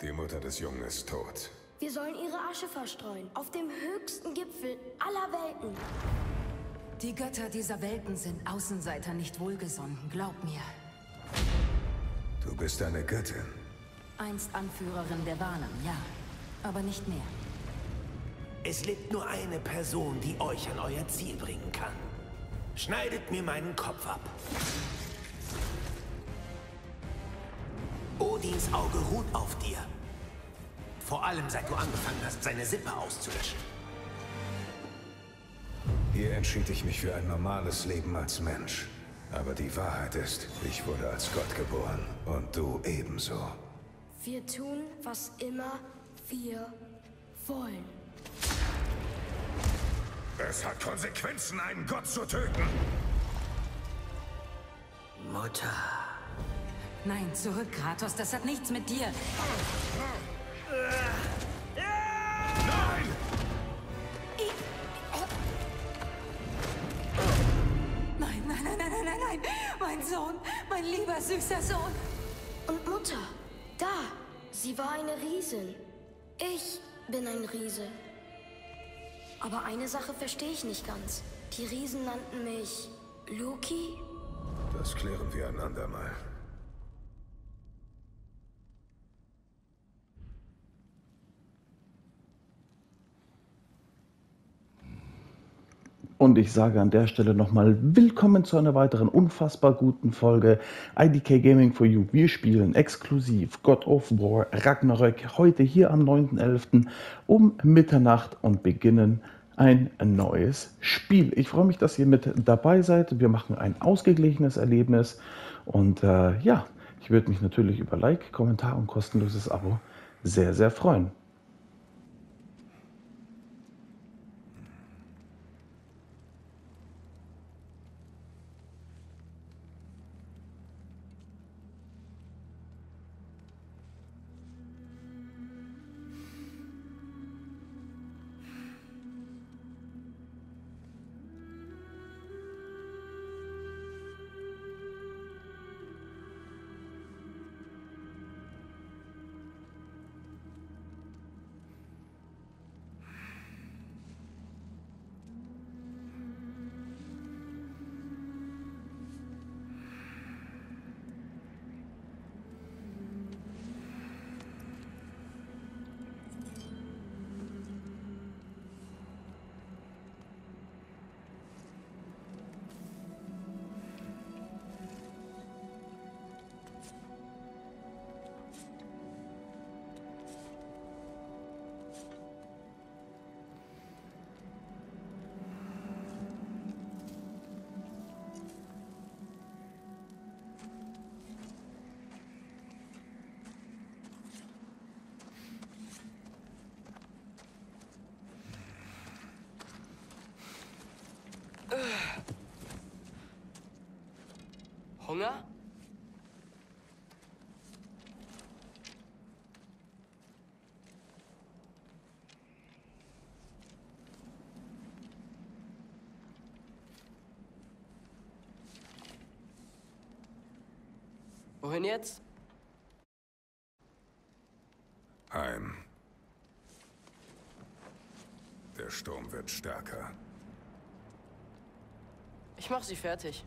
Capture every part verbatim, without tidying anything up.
Die Mutter des Jungen ist tot. Wir sollen ihre Asche verstreuen, auf dem höchsten Gipfel aller Welten. Die Götter dieser Welten sind Außenseiter nicht wohlgesonnen, glaub mir. Du bist eine Göttin. Einst Anführerin der Warnen, ja. Aber nicht mehr. Es lebt nur eine Person, die euch an euer Ziel bringen kann. Schneidet mir meinen Kopf ab. Odins Auge ruht auf dir. Vor allem, seit du angefangen hast, seine Sippe auszulöschen. Hier entschied ich mich für ein normales Leben als Mensch. Aber die Wahrheit ist, ich wurde als Gott geboren. Und du ebenso. Wir tun, was immer wir wollen. Es hat Konsequenzen, einen Gott zu töten. Mutter. Nein, zurück, Kratos, das hat nichts mit dir. Nein! Nein, nein, nein, nein, nein, nein, nein. Mein Sohn, mein lieber, süßer Sohn. Und Mutter, da, sie war eine Riesin. Ich bin ein Riese. Aber eine Sache verstehe ich nicht ganz. Die Riesen nannten mich Loki? Das klären wir ein andermal. Und ich sage an der Stelle nochmal willkommen zu einer weiteren unfassbar guten Folge I D K Gaming for You. Wir spielen exklusiv God of War Ragnarök heute hier am neunten elften um Mitternacht und beginnen ein neues Spiel. Ich freue mich, dass ihr mit dabei seid. Wir machen ein ausgeglichenes Erlebnis und äh, ja, ich würde mich natürlich über Like, Kommentar und kostenloses Abo sehr, sehr freuen. Hunger? Wohin jetzt? Heim. Der Sturm wird stärker. Ich mach sie fertig.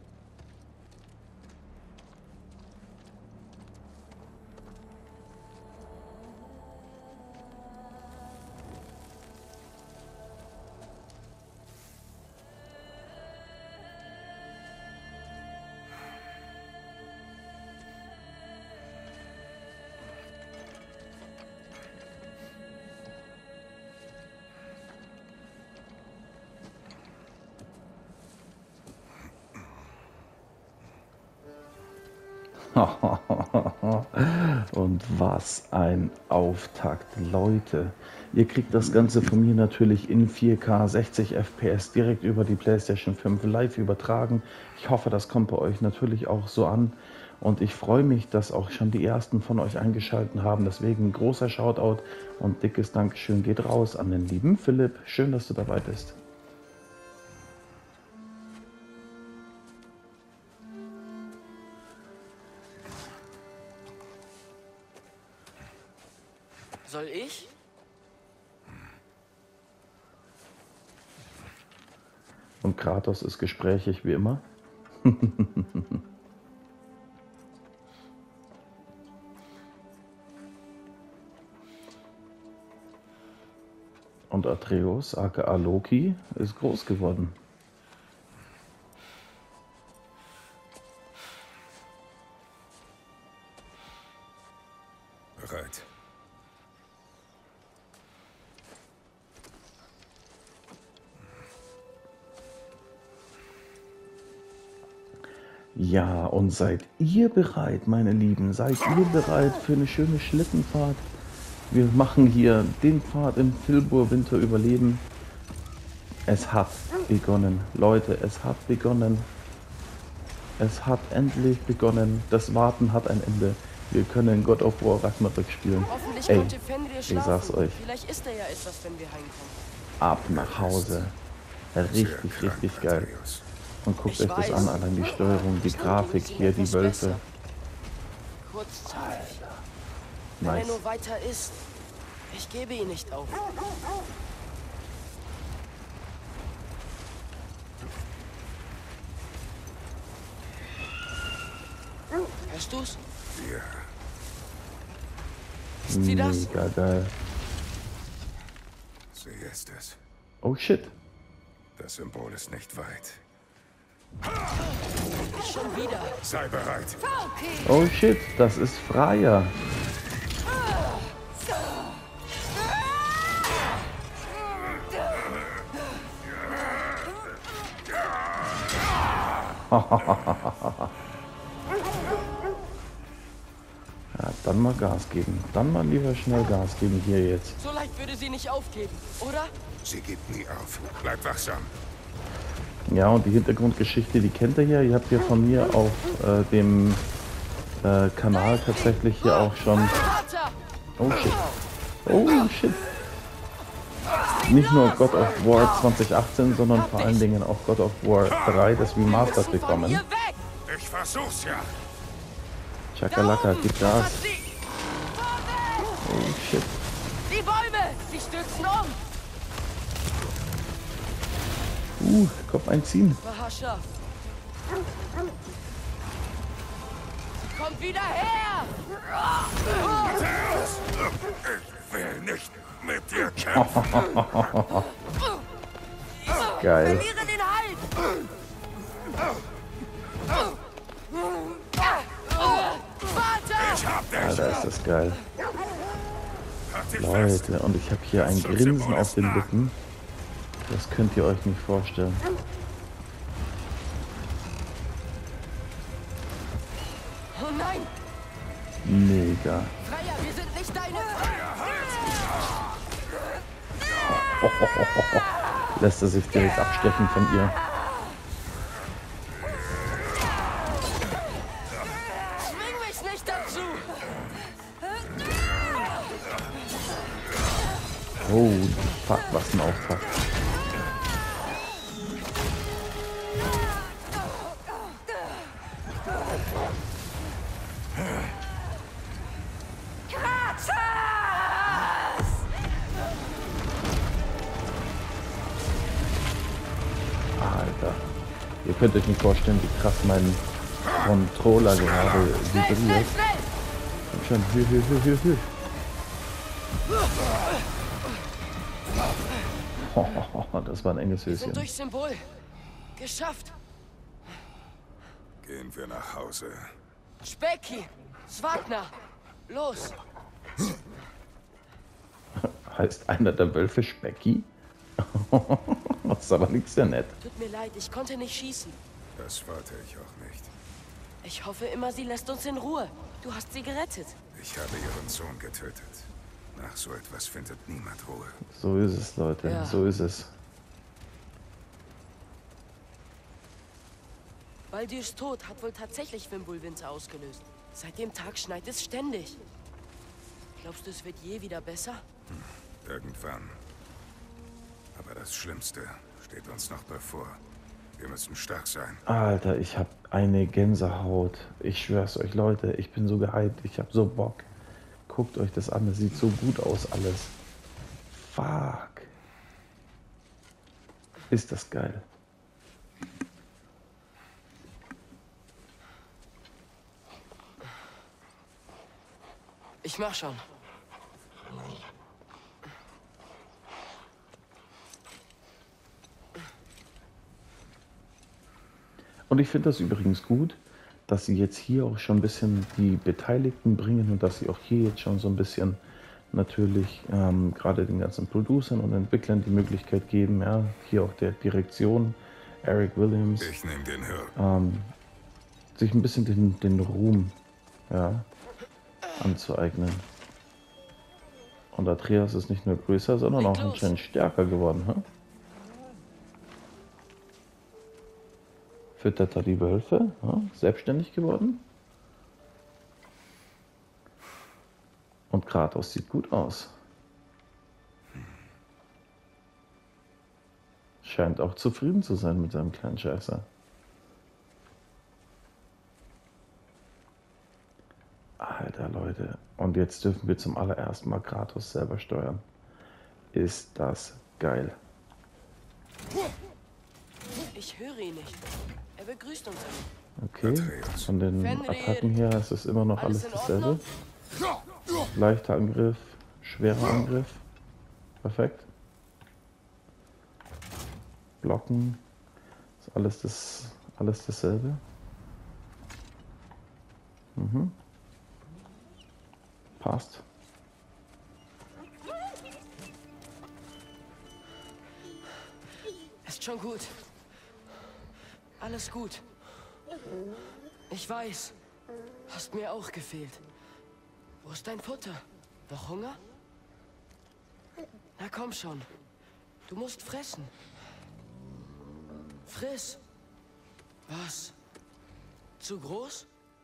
Und was ein Auftakt, Leute. Ihr kriegt das Ganze von mir natürlich in vier K sechzig F P S direkt über die PlayStation fünf live übertragen. Ich hoffe, das kommt bei euch natürlich auch so an. Und ich freue mich, dass auch schon die ersten von euch eingeschaltet haben. Deswegen ein großer Shoutout und dickes Dankeschön geht raus an den lieben Philipp. Schön, dass du dabei bist. Soll ich? Und Kratos ist gesprächig wie immer. Und Atreus, aka Loki, ist groß geworden. Bereit. Ja, und seid ihr bereit, meine Lieben? Seid ihr bereit für eine schöne Schlittenfahrt? Wir machen hier den Pfad im Filbur Winter überleben. Es hat begonnen. Leute, es hat begonnen. Es hat endlich begonnen. Das Warten hat ein Ende. Wir können God of War Ragnarök spielen. Hoffentlich Ey, konnte Fenrir ich schlafen. sag's euch. Vielleicht ist er ja etwas, wenn wir heimkommen. Ab nach Hause. Richtig, Sehr krank, richtig geil. Atreus. Und guckt Ich euch das weiß. an, allein die Steuerung, die Ich Grafik denke, wir hier, müssen die etwas Wölfe. besser. Kurzzeitig. Wenn Nice. er nur weiter ist. Ich gebe ihn nicht auf. Hörst du's? Ja, Ist sie das? Mega geil. sie ist es. Oh shit. Das Symbol ist nicht weit. Nicht schon wieder. Sei bereit. Oh shit, das ist Freya. Ja, dann mal Gas geben. Dann mal lieber schnell Gas geben hier jetzt. So leicht würde sie nicht aufgeben, oder? Sie gibt nie auf. Bleib wachsam. Ja, und die Hintergrundgeschichte, die kennt ihr ja. Ihr habt hier von mir auf äh, dem äh, Kanal tatsächlich hier auch schon... Vater! Oh shit. Oh shit. Nicht nur God of War zwanzig achtzehn, sondern vor allen Dingen auch God of War drei, das Remastered Von bekommen. hier weg! Ich versuch's ja. Chakalaka, gib Gas. Oh shit. Die Bäume! Sie stürzen um! Uh, Kopf einziehen. Bahascha! Sie kommt wieder her! Atreus! Ich will nicht mit dir kämpfen. Geil. Verliere den Halt! Vater! Ich hab dich. Alter, ist das geil. Halt dich fest. Leute, und ich habe hier ein Grinsen auf den Lippen. Das könnt ihr euch nicht vorstellen. Oh nein! Mega. Freya, wir sind nicht deine... Lässt er sich direkt abstechen von ihr. Zwing mich nicht dazu! Oh, fuck, was ein Auftrag. Alter, ihr könnt euch nicht vorstellen, wie krass mein Controller gerade vibriert. Schnell! Komm schon, hü, hü, hü, hü, hü. Das war ein enges Wir sind Höschen. durch Symbol. Geschafft! Gehen wir nach Hause. Speki! Swagner! Los! Heißt einer der Wölfe Specki? Das ist aber nichts sehr nett. Tut mir leid, ich konnte nicht schießen. Das wollte ich auch nicht. Ich hoffe immer, sie lässt uns in Ruhe. Du hast sie gerettet. Ich habe ihren Sohn getötet. Nach so etwas findet niemand Ruhe. So ist es, Leute. Ja. So ist es. Baldyrs Tod hat wohl tatsächlich Fimbulwinter ausgelöst. Seit dem Tag schneit es ständig. Glaubst du, es wird je wieder besser? Irgendwann. Aber das Schlimmste steht uns noch bevor. Wir müssen stark sein. Alter, ich habe eine Gänsehaut. Ich schwör's euch, Leute. Ich bin so gehypt. Ich habe so Bock. guckt euch das an, das sieht so gut aus alles. Fuck. Ist das geil. Ich mach schon. Und ich finde das übrigens gut, dass sie jetzt hier auch schon ein bisschen die Beteiligten bringen und dass sie auch hier jetzt schon so ein bisschen natürlich ähm, gerade den ganzen Producern und Entwicklern die Möglichkeit geben, ja, hier auch der Direktion, Eric Williams, Ich nehme den Hör. ähm, sich ein bisschen den, den Ruhm, ja, anzueignen. Und Atreus ist nicht nur größer, sondern auch anscheinend stärker geworden. Hm? Füttert er die Wölfe, hm? Selbstständig geworden. Und Kratos sieht gut aus. Scheint auch zufrieden zu sein mit seinem kleinen Scheißer. Alter, Leute. Und jetzt dürfen wir zum allerersten Mal Kratos selber steuern. Ist das geil. Ich höre ihn nicht. Er begrüßt uns. Okay, von den Attacken her ist es immer noch alles dasselbe. Leichter Angriff, schwerer Angriff. Perfekt. Blocken. Ist alles das, alles dasselbe. Mhm. Passt. Ist schon gut. Alles gut. Ich weiß. Hast mir auch gefehlt. Wo ist dein Futter? Noch Hunger? Na komm schon. Du musst fressen. Friss. Was? Zu groß?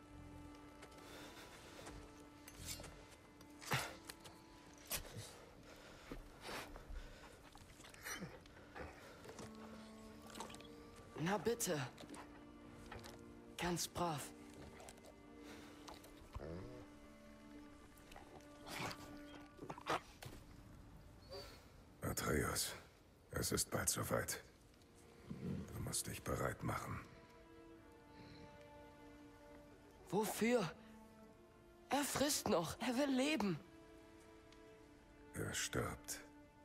Na bitte. Ganz brav. Atreus, es ist bald soweit. Du musst dich bereit machen. Wofür? Er frisst noch. Er will leben. Er stirbt.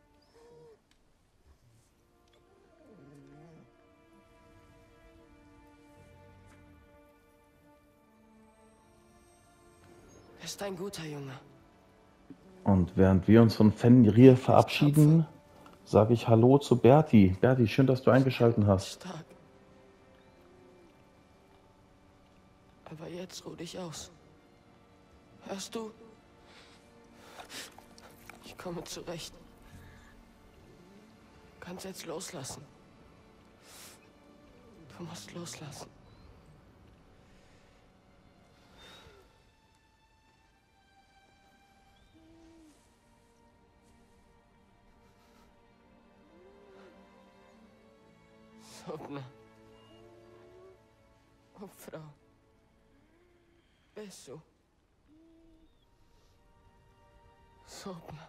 Ist ein guter Junge. Und während wir uns von Fenrir verabschieden, sage ich Hallo zu Berti. Berti, schön, dass du eingeschaltet hast. Stark. Aber jetzt ruh dich aus. Hörst du? Ich komme zurecht. Du kannst jetzt loslassen. Du musst loslassen. Sopna. Oh, Frau. Besu. Sopna.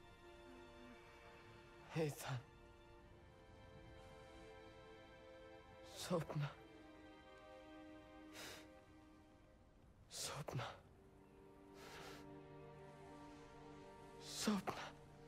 Ethan. Sopna. Sopna. Sopna.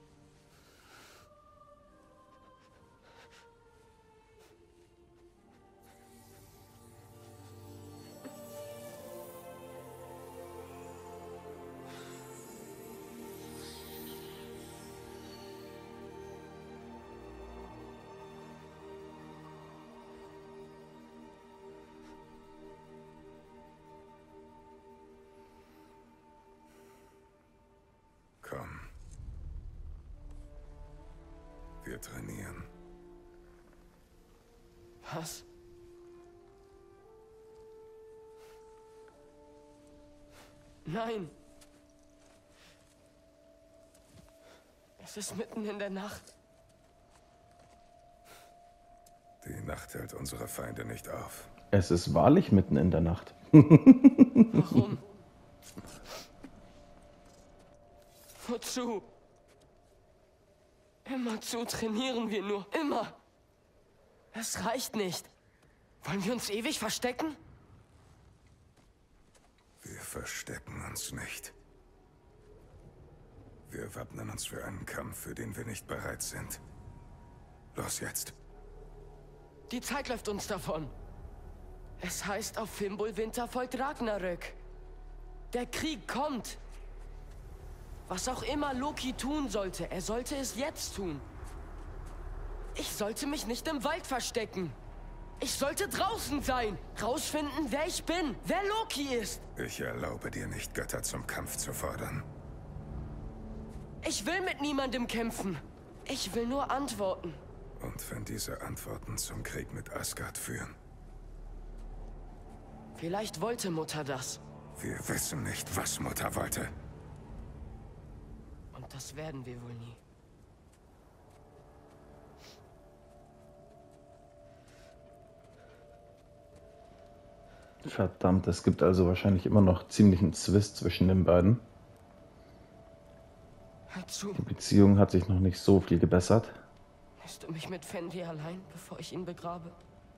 Komm. Wir trainieren. Was? Nein. Es ist mitten in der Nacht. Die Nacht hält unsere Feinde nicht auf. Es ist wahrlich mitten in der Nacht. Warum? Wozu? Immerzu trainieren wir nur. Immer. Es reicht nicht. Wollen wir uns ewig verstecken? Wir verstecken uns nicht. Wir wappnen uns für einen Kampf, für den wir nicht bereit sind. Los jetzt. Die Zeit läuft uns davon. Es heißt, auf Fimbulwinter folgt Ragnarök. Der Krieg kommt. Was auch immer Loki tun sollte, er sollte es jetzt tun. Ich sollte mich nicht im Wald verstecken. Ich sollte draußen sein. Rausfinden, wer ich bin, wer Loki ist. Ich erlaube dir nicht, Götter zum Kampf zu fordern. Ich will mit niemandem kämpfen. Ich will nur antworten. Und wenn diese Antworten zum Krieg mit Asgard führen? Vielleicht wollte Mutter das. Wir wissen nicht, was Mutter wollte. Und das werden wir wohl nie. Verdammt, es gibt also wahrscheinlich immer noch ziemlichen Zwist zwischen den beiden. Hör zu. Die Beziehung hat sich noch nicht so viel gebessert. Lässt du mich mit Fendi allein, bevor ich ihn begrabe?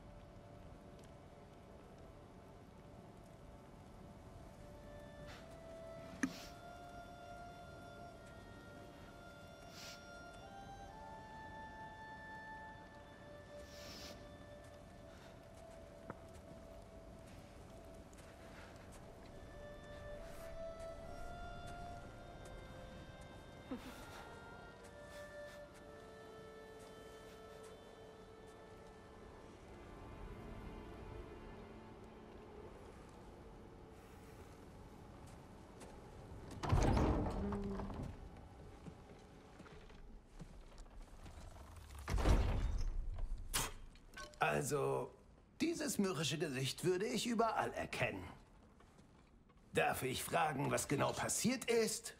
Also, dieses mürrische Gesicht würde ich überall erkennen. Darf ich fragen, was genau passiert ist?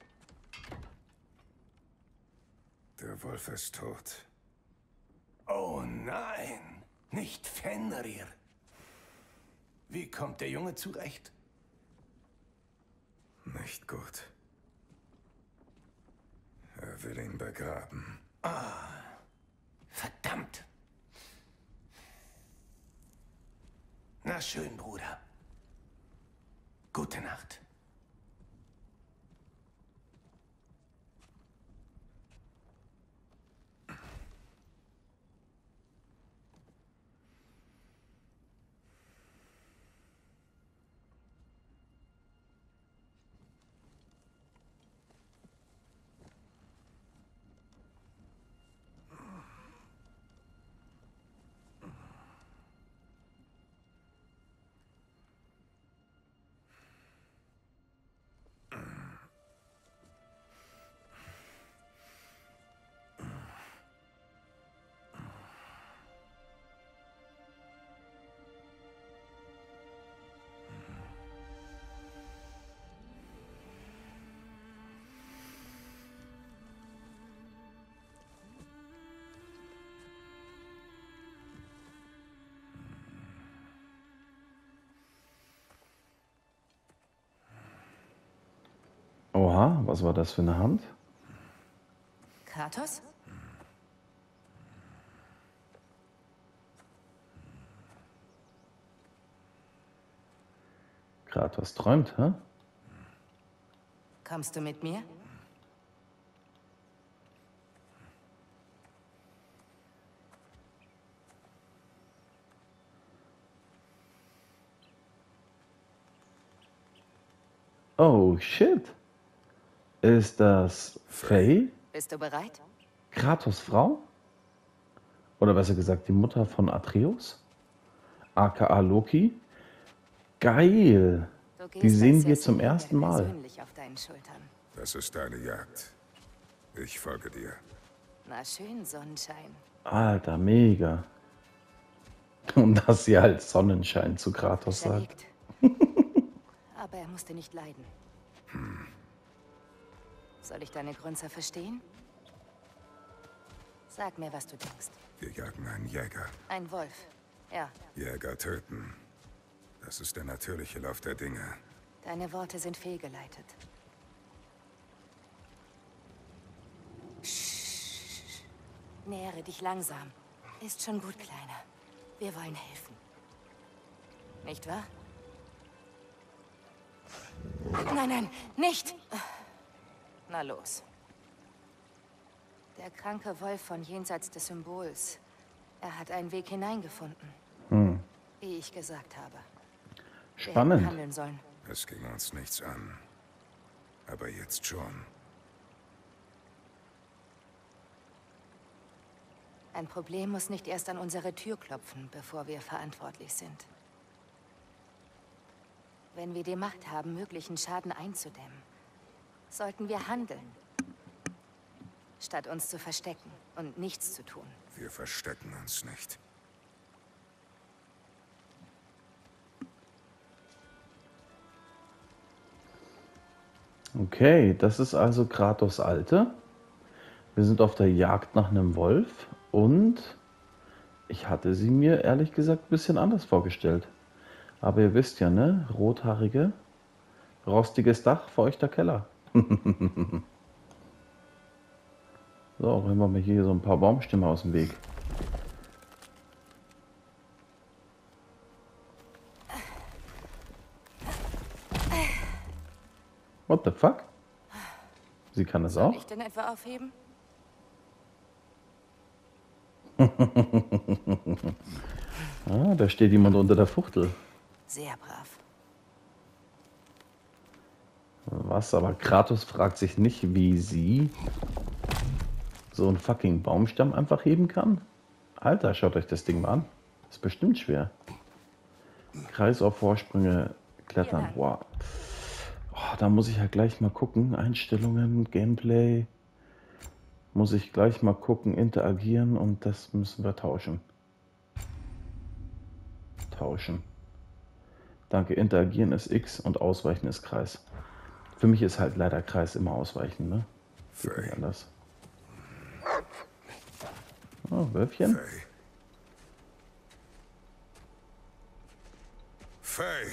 Der Wolf ist tot. Oh nein, nicht Fenrir. Wie kommt der Junge zurecht? Nicht gut. Er will ihn begraben. Verdammt. Na schön, Bruder. Gute Nacht. Oha, was war das für eine Hand? Kratos? Kratos träumt, hä? Kommst du mit mir? Oh, shit. Ist das Faye? Bist du bereit? Kratos Frau? Oder besser gesagt die Mutter von Atreus? aka Loki? Geil! Du gehst Die sehen als wir zum Sesseljäger ersten Mal. persönlich auf deinen Schultern. Das ist deine Jagd. Ich folge dir. Na schön, Sonnenschein. Alter, mega. Und dass sie halt Sonnenschein zu Kratos sagt. Zerlegt. Aber er musste nicht leiden. Soll ich deine Grunzer verstehen? Sag mir, was du denkst. Wir jagen einen Jäger. Ein Wolf. Ja, Jäger töten. Das ist der natürliche Lauf der Dinge. deine Worte sind fehlgeleitet. Nähere dich langsam. Ist schon gut, Kleiner. Wir wollen helfen. Nicht wahr? Nein, nein, nicht! Na los. Der kranke Wolf von jenseits des Symbols. Er hat einen Weg hineingefunden. Hm. Wie ich gesagt habe. Spannend. Wir hätten handeln sollen. Es ging uns nichts an. Aber jetzt schon. Ein Problem muss nicht erst an unsere Tür klopfen, bevor wir verantwortlich sind. Wenn wir die Macht haben, möglichen Schaden einzudämmen, sollten wir handeln. Statt uns zu verstecken und nichts zu tun. Wir verstecken uns nicht. Okay, das ist also Kratos Alte. Wir sind auf der Jagd nach einem Wolf und ich hatte sie mir ehrlich gesagt ein bisschen anders vorgestellt. Aber ihr wisst ja, ne? Rothaarige, rostiges Dach, feuchter Keller. So, räumen wir mal hier so ein paar Baumstämme aus dem Weg. What the fuck? Sie kann es Soll auch? ich denn etwa aufheben? Ah, da steht jemand unter der Fuchtel. Sehr brav. Was? Aber Kratos fragt sich nicht, wie sie so einen fucking Baumstamm einfach heben kann? Alter, schaut euch das Ding mal an. Ist bestimmt schwer. Kreis auf Vorsprünge klettern. Wow. Oh, da muss ich ja gleich mal gucken. Einstellungen, Gameplay. Muss ich gleich mal gucken, interagieren und das müssen wir tauschen. Tauschen. Danke, interagieren ist X und ausweichen ist Kreis. Für mich ist halt leider Kreis immer ausweichen, ne? Geht nicht anders. Oh, Wölfchen. Faye.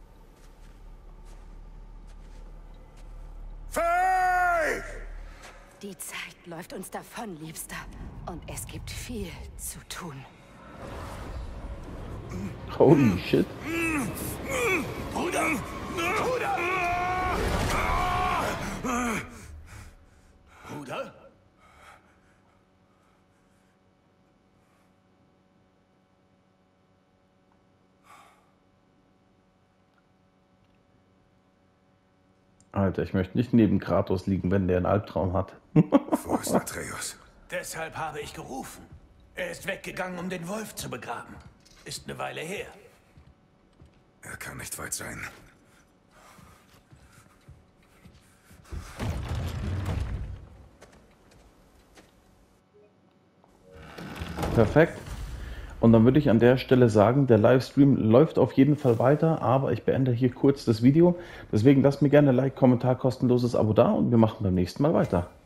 Faye! Die Zeit läuft uns davon, Liebster. Und es gibt viel zu tun. Holy shit. Bruder! Bruder! Bruder? Alter, ich möchte nicht neben Kratos liegen, wenn der einen Albtraum hat. Wo ist Atreus? Deshalb habe ich gerufen. Er ist weggegangen, um den Wolf zu begraben. Ist eine Weile her. Er kann nicht weit sein. Perfekt. Und dann würde ich an der Stelle sagen, der Livestream läuft auf jeden Fall weiter, aber ich beende hier kurz das Video. Deswegen lasst mir gerne ein Like, Kommentar, kostenloses Abo da und wir machen beim nächsten Mal weiter.